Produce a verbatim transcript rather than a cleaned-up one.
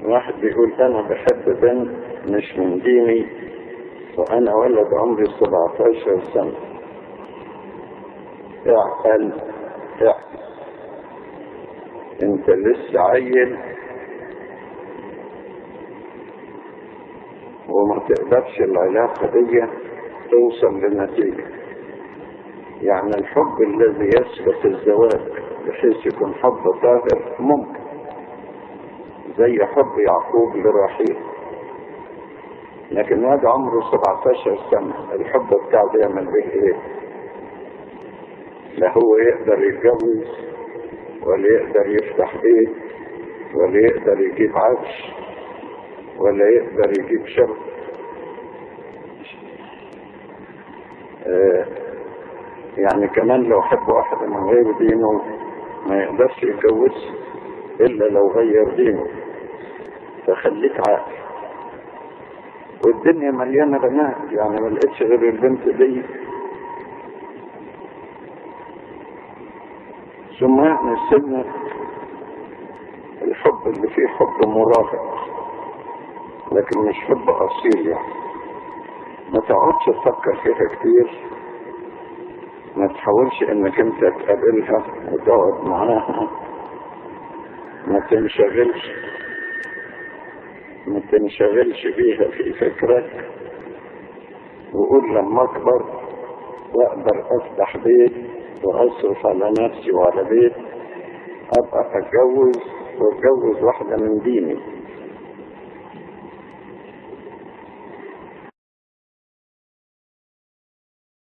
واحد بيقول انا بحب بنت مش من ديني وانا ولد عمري سبعتاشر سنة. اعقل اعقل، انت لسه عيل وما تقدرش العلاقة دي توصل لنتيجة. يعني الحب الذي يسبق الزواج بحيث يكون حب طاهر ممكن، زي حب يعقوب لرحيل، لكن هذا عمره سبعتاشر سنة، الحب بتاعه يعمل به ايه؟ لا هو يقدر يتجوز ولا يقدر يفتح بيت ولا يقدر يجيب عفش ولا يقدر يجيب شغل. آه يعني كمان لو حب واحد من غير دينه ما يقدرش يتجوز الا لو غير دينه. فخليك عاقل. والدنيا مليانه بنات، يعني ما لقيتش غير البنت دي. ثم يعني سنة الحب اللي فيه حب مراهق لكن مش حب اصيل، يعني ما تقعدش تفكر فيها كتير، ما تحاولش انك انت تقابلها وتقعد معاها، ما تنشغلش ما تنشغلش بيها في فكرك، وقول لما اكبر واقدر افتح بيت واصرف على نفسي وعلى بيت ابقى اتجوز واتجوز واحدة من ديني.